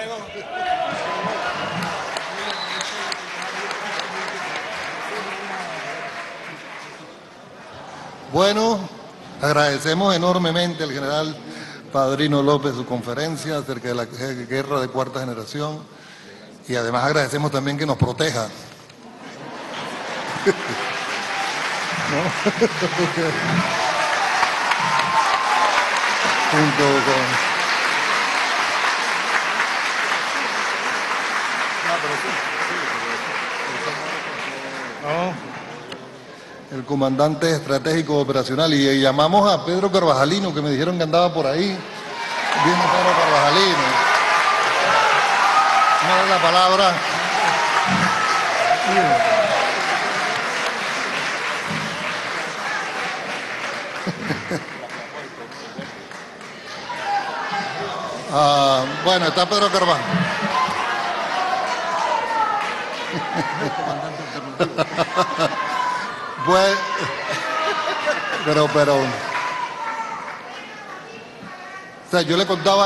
Bueno, agradecemos enormemente al general Padrino López su conferencia acerca de la guerra de cuarta generación y además agradecemos también que nos proteja. ¿No? Junto con... No. El comandante estratégico operacional, y llamamos a Pedro Carvajalino, que me dijeron que andaba por ahí. Viene Pedro Carvajalino. No es la palabra. Bueno, está Pedro Carvajal. Pues, pero, o sea, yo le contaba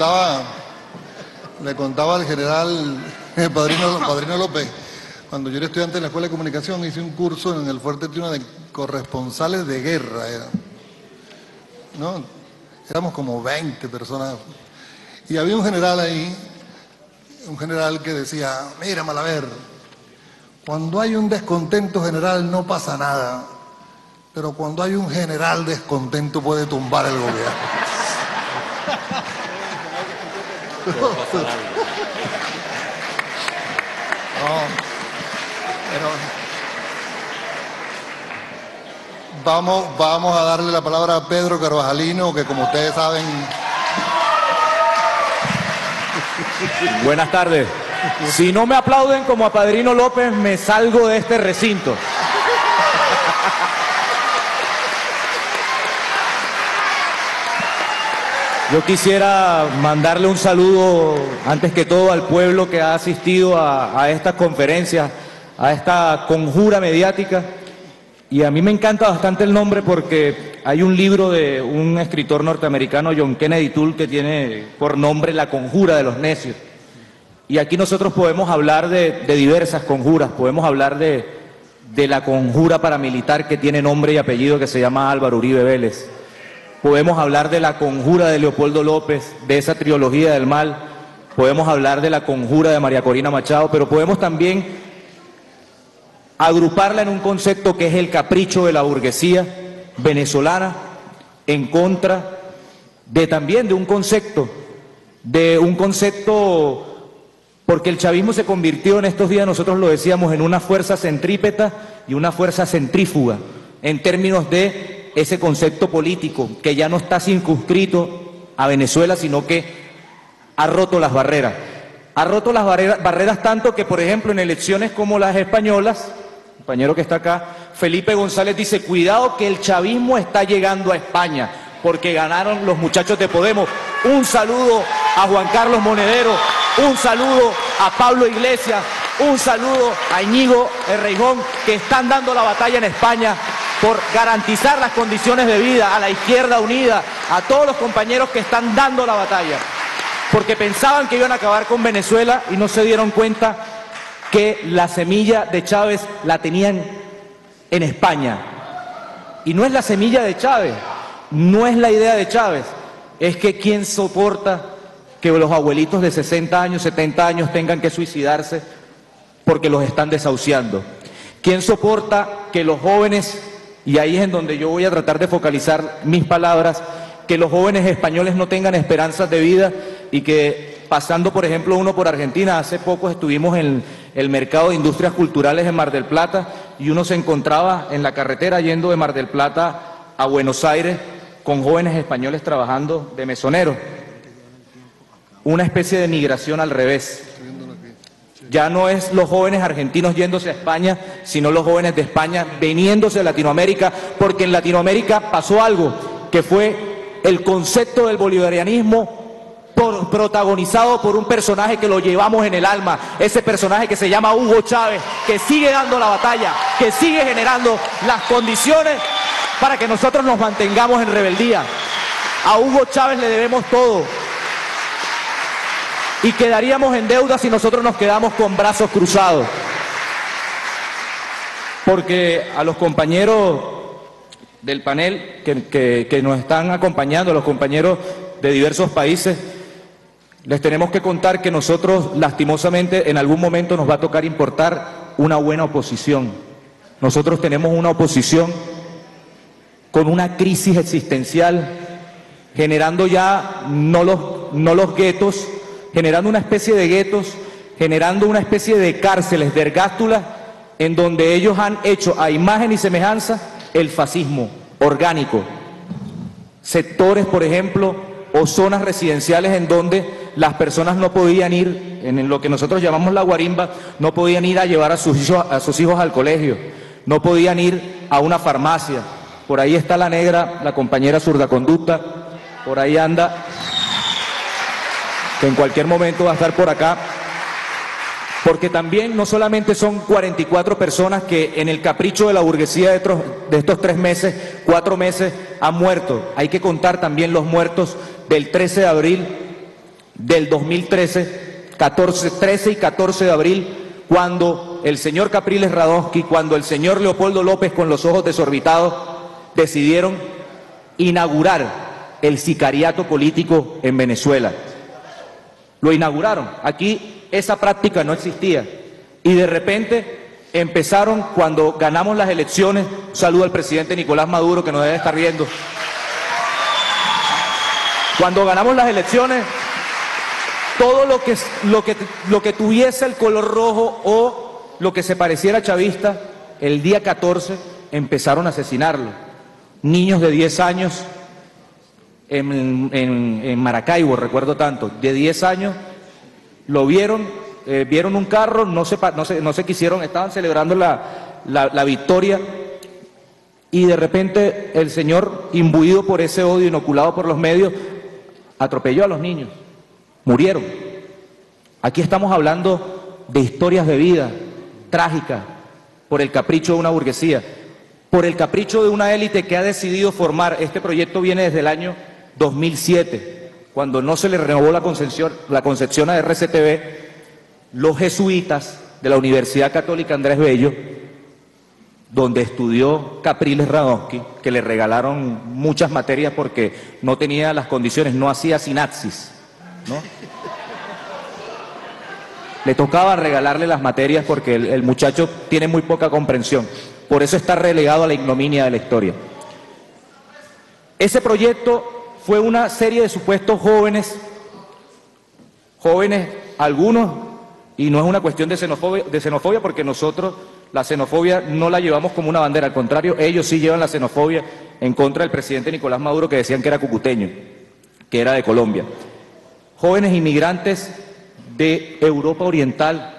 al general Padrino López, cuando yo era estudiante en la Escuela de Comunicación, hice un curso en el Fuerte Tiuna de corresponsales de guerra, ¿no? Éramos como 20 personas, y había un general ahí, un general que decía, mira, Malaver, cuando hay un descontento general no pasa nada, pero cuando hay un general descontento puede tumbar el gobierno. No, pero vamos a darle la palabra a Pedro Carvajalino, que como ustedes saben... Buenas tardes. Si no me aplauden como a Padrino López, me salgo de este recinto. Yo quisiera mandarle un saludo, antes que todo, al pueblo que ha asistido a estas conferencias, a esta conjura mediática. Y a mí me encanta bastante el nombre porque hay un libro de un escritor norteamericano, John Kennedy Toole, que tiene por nombre La Conjura de los Necios. Y aquí nosotros podemos hablar de diversas conjuras, podemos hablar de la conjura paramilitar que tiene nombre y apellido, que se llama Álvaro Uribe Vélez. Podemos hablar de la conjura de Leopoldo López, de esa trilogía del mal. Podemos hablar de la conjura de María Corina Machado, pero podemos también agruparla en un concepto que es el capricho de la burguesía venezolana en contra también de un concepto, porque el chavismo se convirtió en estos días, nosotros lo decíamos, en una fuerza centrípeta y una fuerza centrífuga, en términos de ese concepto político, que ya no está circunscrito a Venezuela, sino que ha roto las barreras. Ha roto las barreras tanto que, por ejemplo, en elecciones como las españolas, el compañero que está acá, Felipe González dice, cuidado que el chavismo está llegando a España, porque ganaron los muchachos de Podemos. Un saludo a Juan Carlos Monedero, un saludo a Pablo Iglesias, un saludo a Íñigo Errejón, que están dando la batalla en España por garantizar las condiciones de vida, a la Izquierda Unida, a todos los compañeros que están dando la batalla, porque pensaban que iban a acabar con Venezuela y no se dieron cuenta que la semilla de Chávez la tenían en España. Y no es la semilla de Chávez, no es la idea de Chávez, es que ¿quién soporta que los abuelitos de 60 años, 70 años tengan que suicidarse porque los están desahuciando? ¿Quién soporta que los jóvenes, y ahí es en donde yo voy a tratar de focalizar mis palabras, que los jóvenes españoles no tengan esperanzas de vida y que, pasando por ejemplo uno por Argentina, hace poco estuvimos en el mercado de industrias culturales en Mar del Plata y uno se encontraba en la carretera yendo de Mar del Plata a Buenos Aires con jóvenes españoles trabajando de mesoneros? Una especie de migración al revés. Ya no es los jóvenes argentinos yéndose a España, sino los jóvenes de España veniéndose a Latinoamérica, porque en Latinoamérica pasó algo, que fue el concepto del bolivarianismo protagonizado por un personaje que lo llevamos en el alma, ese personaje que se llama Hugo Chávez, que sigue dando la batalla, que sigue generando las condiciones para que nosotros nos mantengamos en rebeldía. A Hugo Chávez le debemos todo. Y quedaríamos en deuda si nosotros nos quedamos con brazos cruzados. Porque a los compañeros del panel que nos están acompañando, a los compañeros de diversos países, les tenemos que contar que nosotros, lastimosamente, en algún momento nos va a tocar importar una buena oposición. Nosotros tenemos una oposición con una crisis existencial, generando ya no los guetos, generando una especie de guetos, generando una especie de cárceles, de ergástulas, en donde ellos han hecho a imagen y semejanza el fascismo orgánico. Sectores, por ejemplo, o zonas residenciales en donde las personas no podían ir, en lo que nosotros llamamos la guarimba, no podían ir a llevar a sus hijos al colegio, no podían ir a una farmacia. Por ahí está la negra, la compañera zurdaconducta, por ahí anda, que en cualquier momento va a estar por acá, porque también no solamente son 44 personas que en el capricho de la burguesía de estos 3 meses, 4 meses, han muerto. Hay que contar también los muertos del 13 de abril del 2013, 13 y 14 de abril, cuando el señor Capriles Radonsky, cuando el señor Leopoldo López con los ojos desorbitados decidieron inaugurar el sicariato político en Venezuela. Lo inauguraron. Aquí esa práctica no existía. Y de repente empezaron cuando ganamos las elecciones. Un saludo al presidente Nicolás Maduro, que nos debe estar viendo. Cuando ganamos las elecciones, todo lo que tuviese el color rojo o lo que se pareciera chavista, el día 14 empezaron a asesinarlo. Niños de 10 años en Maracaibo, recuerdo tanto, de 10 años, lo vieron, vieron un carro, no se quisieron, estaban celebrando la victoria, y de repente el señor, imbuido por ese odio, inoculado por los medios, atropelló a los niños, murieron. Aquí estamos hablando de historias de vida trágicas por el capricho de una burguesía, por el capricho de una élite que ha decidido formar. Este proyecto viene desde el año 2007, cuando no se le renovó la concesión a RCTV. Los jesuitas de la Universidad Católica Andrés Bello, donde estudió Capriles Radonsky, que le regalaron muchas materias porque no tenía las condiciones, no hacía sinapsis, ¿no? Le tocaba regalarle las materias porque el muchacho tiene muy poca comprensión. Por eso está relegado a la ignominia de la historia. Ese proyecto fue una serie de supuestos jóvenes, algunos, y no es una cuestión de xenofobia, porque nosotros la xenofobia no la llevamos como una bandera, al contrario, ellos sí llevan la xenofobia en contra del presidente Nicolás Maduro, que decían que era cucuteño, que era de Colombia. Jóvenes inmigrantes de Europa Oriental,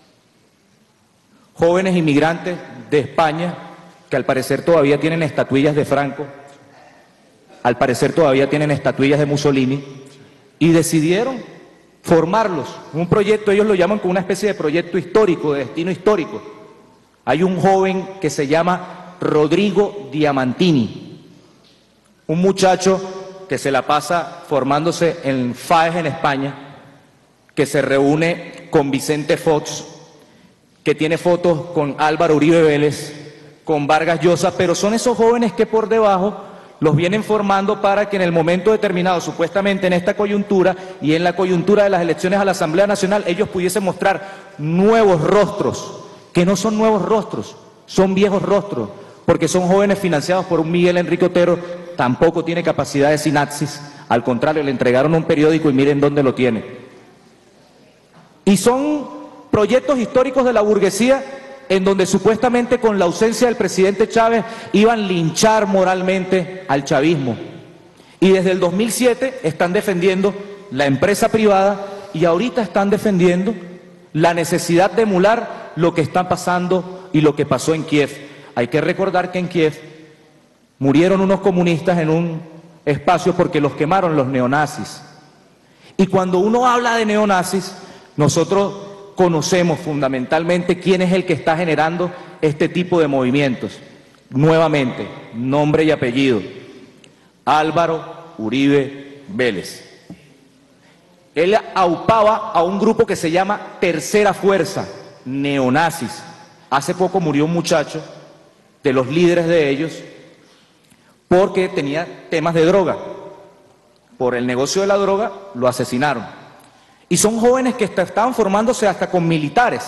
jóvenes inmigrantes de España, que al parecer todavía tienen estatuillas de Franco, al parecer todavía tienen estatuillas de Mussolini, y decidieron formarlos. Un proyecto, ellos lo llaman como una especie de proyecto histórico, de destino histórico. Hay un joven que se llama Rodrigo Diamantini, un muchacho que se la pasa formándose en FAES en España, que se reúne con Vicente Fox, que tiene fotos con Álvaro Uribe Vélez, con Vargas Llosa, pero son esos jóvenes que por debajo los vienen formando para que en el momento determinado, supuestamente en esta coyuntura y en la coyuntura de las elecciones a la Asamblea Nacional, ellos pudiesen mostrar nuevos rostros, que no son nuevos rostros, son viejos rostros, porque son jóvenes financiados por un Miguel Enrique Otero, tampoco tiene capacidad de sinapsis, al contrario, le entregaron un periódico y miren dónde lo tiene. Y son proyectos históricos de la burguesía en donde supuestamente con la ausencia del presidente Chávez iban a linchar moralmente al chavismo. Y desde el 2007 están defendiendo la empresa privada y ahorita están defendiendo la necesidad de emular lo que está pasando y lo que pasó en Kiev. Hay que recordar que en Kiev murieron unos comunistas en un espacio porque los quemaron los neonazis. Y cuando uno habla de neonazis, nosotros conocemos fundamentalmente quién es el que está generando este tipo de movimientos. Nuevamente, nombre y apellido: Álvaro Uribe Vélez. Él aupaba a un grupo que se llama Tercera Fuerza, neonazis. Hace poco murió un muchacho de los líderes de ellos porque tenía temas de droga. Por el negocio de la droga lo asesinaron. Y son jóvenes que estaban formándose hasta con militares.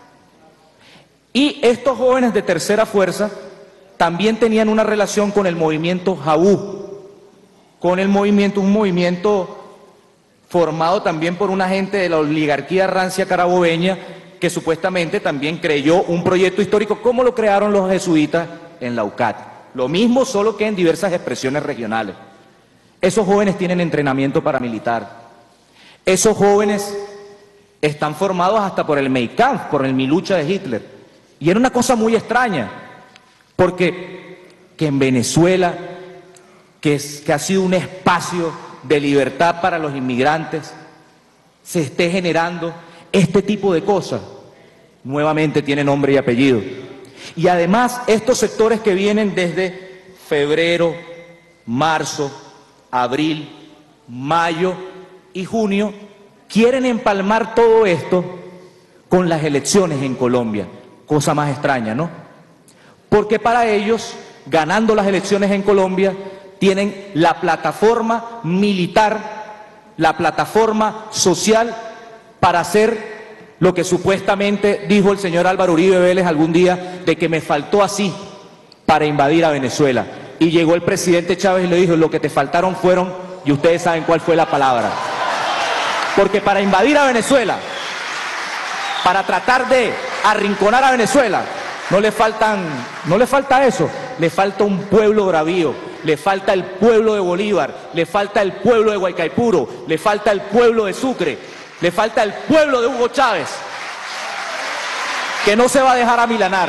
Y estos jóvenes de Tercera Fuerza también tenían una relación con el movimiento Jabú, con el movimiento, un movimiento formado también por una gente de la oligarquía rancia carabobeña que supuestamente también creyó un proyecto histórico como lo crearon los jesuitas en la UCAT. Lo mismo, solo que en diversas expresiones regionales. Esos jóvenes tienen entrenamiento paramilitar. Esos jóvenes están formados hasta por el Mein Kampf, por el Mi Lucha de Hitler. Y era una cosa muy extraña, porque que en Venezuela, que ha sido un espacio de libertad para los inmigrantes, se esté generando este tipo de cosas, nuevamente tiene nombre y apellido. Y además estos sectores que vienen desde febrero, marzo, abril, mayo y junio, quieren empalmar todo esto con las elecciones en Colombia. Cosa más extraña, ¿no? Porque para ellos, ganando las elecciones en Colombia, tienen la plataforma militar, la plataforma social para hacer lo que supuestamente dijo el señor Álvaro Uribe Vélez algún día, de que me faltó así para invadir a Venezuela. Y llegó el presidente Chávez y le dijo, lo que te faltaron fueron, y ustedes saben cuál fue la palabra. Porque para invadir a Venezuela, para tratar de arrinconar a Venezuela, no le falta eso, le falta un pueblo bravío, le falta el pueblo de Bolívar, le falta el pueblo de Guaycaipuro, le falta el pueblo de Sucre, le falta el pueblo de Hugo Chávez, que no se va a dejar amilanar.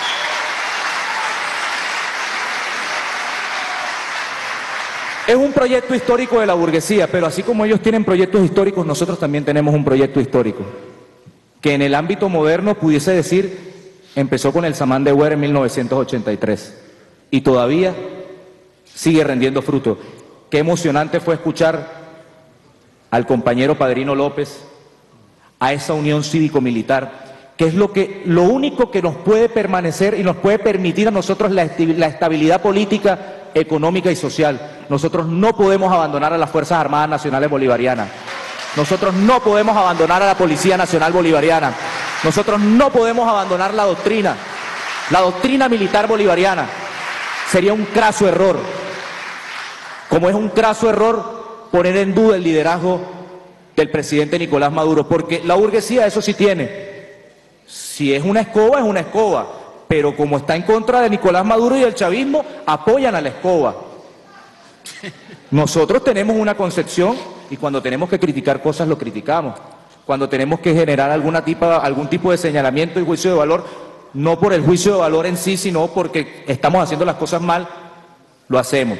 Es un proyecto histórico de la burguesía, pero así como ellos tienen proyectos históricos, nosotros también tenemos un proyecto histórico, que en el ámbito moderno pudiese decir, empezó con el Samán de Güer en 1983 y todavía sigue rendiendo fruto. Qué emocionante fue escuchar al compañero Padrino López, a esa unión cívico-militar, que es lo único que nos puede permanecer y nos puede permitir a nosotros la estabilidad política, económica y social. Nosotros no podemos abandonar a las Fuerzas Armadas Nacionales Bolivarianas. Nosotros no podemos abandonar a la Policía Nacional Bolivariana. Nosotros no podemos abandonar la doctrina militar bolivariana. Sería un craso error. Como es un craso error poner en duda el liderazgo del presidente Nicolás Maduro, porque la burguesía eso sí tiene. Si es una escoba, pero como está en contra de Nicolás Maduro y del chavismo, apoyan a la escoba. Nosotros tenemos una concepción y cuando tenemos que criticar cosas lo criticamos. Cuando tenemos que generar algún tipo de señalamiento y juicio de valor, no por el juicio de valor en sí, sino porque estamos haciendo las cosas mal, lo hacemos.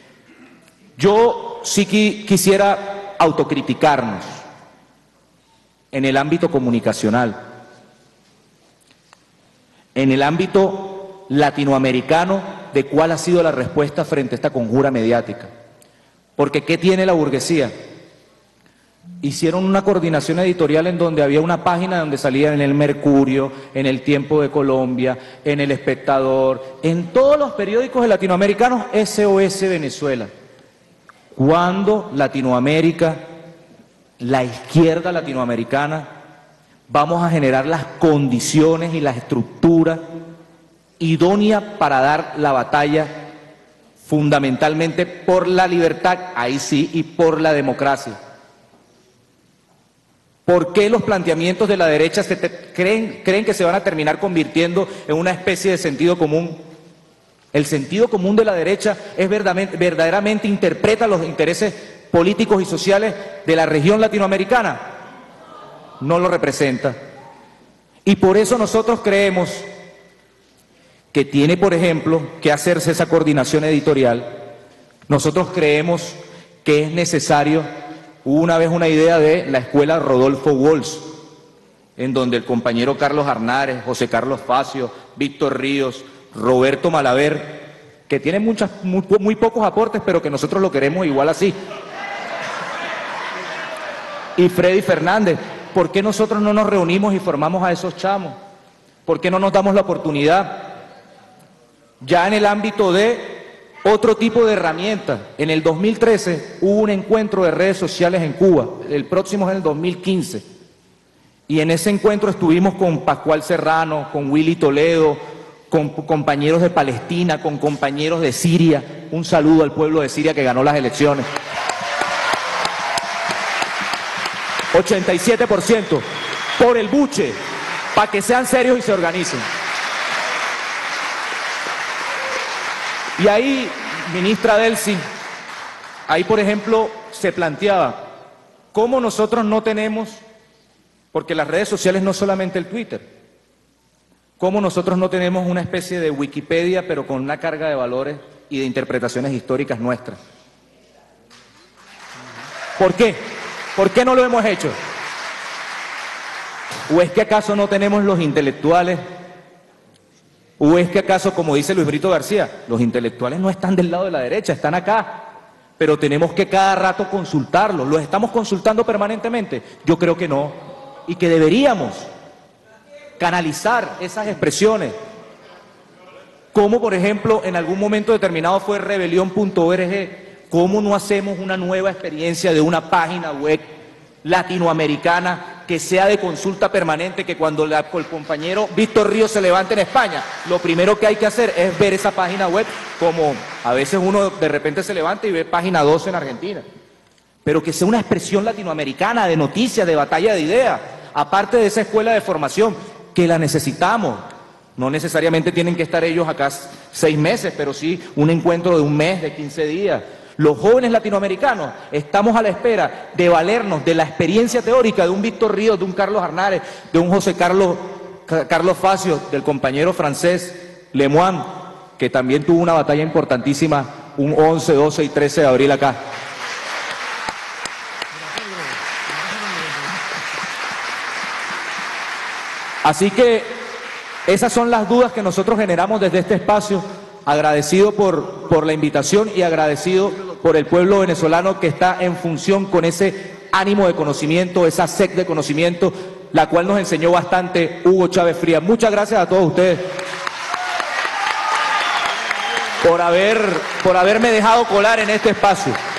Yo sí quisiera autocriticarnos en el ámbito comunicacional, en el ámbito latinoamericano, de cuál ha sido la respuesta frente a esta conjura mediática. Porque ¿qué tiene la burguesía? Hicieron una coordinación editorial en donde había una página donde salía en el Mercurio, en el Tiempo de Colombia, en el Espectador, en todos los periódicos latinoamericanos, SOS Venezuela. ¿Cuándo Latinoamérica, la izquierda latinoamericana, vamos a generar las condiciones y la estructura idónea para dar la batalla fundamentalmente por la libertad, ahí sí, y por la democracia? ¿Por qué los planteamientos de la derecha creen que se van a terminar convirtiendo en una especie de sentido común? El sentido común de la derecha es verdaderamente interpreta los intereses políticos y sociales de la región latinoamericana. No lo representa. Y por eso nosotros creemos que tiene, por ejemplo, que hacerse esa coordinación editorial. Nosotros creemos que es necesario. Hubo una vez una idea de la escuela Rodolfo Walsh, en donde el compañero Carlos Arnares, José Carlos Facio, Víctor Ríos, Roberto Malaver, que tienen muy pocos aportes, pero que nosotros lo queremos igual así. y Freddy Fernández. ¿Por qué nosotros no nos reunimos y formamos a esos chamos? ¿Por qué no nos damos la oportunidad? Ya en el ámbito de otro tipo de herramientas, en el 2013 hubo un encuentro de redes sociales en Cuba, el próximo es en el 2015, y en ese encuentro estuvimos con Pascual Serrano, con Willy Toledo, con compañeros de Palestina, con compañeros de Siria. Un saludo al pueblo de Siria que ganó las elecciones. 87% por el buche, para que sean serios y se organicen. Y ahí, ministra Delcy, ahí por ejemplo se planteaba cómo nosotros no tenemos, porque las redes sociales no solamente el Twitter, cómo nosotros no tenemos una especie de Wikipedia pero con una carga de valores y de interpretaciones históricas nuestras. ¿Por qué? ¿Por qué no lo hemos hecho? ¿O es que acaso no tenemos los intelectuales? ¿O es que acaso, como dice Luis Brito García, los intelectuales no están del lado de la derecha, están acá, pero tenemos que cada rato consultarlos? ¿Los estamos consultando permanentemente? Yo creo que no, y que deberíamos canalizar esas expresiones, como por ejemplo en algún momento determinado fue rebelión.org. ¿Cómo no hacemos una nueva experiencia de una página web latinoamericana que sea de consulta permanente, que cuando el compañero Víctor Ríos se levante en España, lo primero que hay que hacer es ver esa página web, como a veces uno de repente se levanta y ve página 12 en Argentina? Pero que sea una expresión latinoamericana de noticias, de batalla de ideas, aparte de esa escuela de formación, que la necesitamos. No necesariamente tienen que estar ellos acá 6 meses, pero sí un encuentro de 1 mes, de 15 días. Los jóvenes latinoamericanos estamos a la espera de valernos de la experiencia teórica de un Víctor Ríos, de un Carlos Arnares, de un José Carlos Facio, del compañero francés Lemoine, que también tuvo una batalla importantísima un 11, 12 y 13 de abril acá. Así que esas son las dudas que nosotros generamos desde este espacio. Agradecido por la invitación y agradecido por el pueblo venezolano que está en función con ese ánimo de conocimiento, esa sed de conocimiento, la cual nos enseñó bastante Hugo Chávez Frías. Muchas gracias a todos ustedes por haberme dejado colar en este espacio.